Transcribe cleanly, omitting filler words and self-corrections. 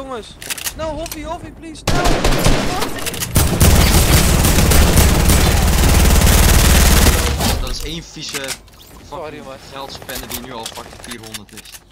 jongens. Snel, Hoffie, please. Snel. Dat is één vieze Sorry, fucking man. geldspende die nu al fucking 400 is.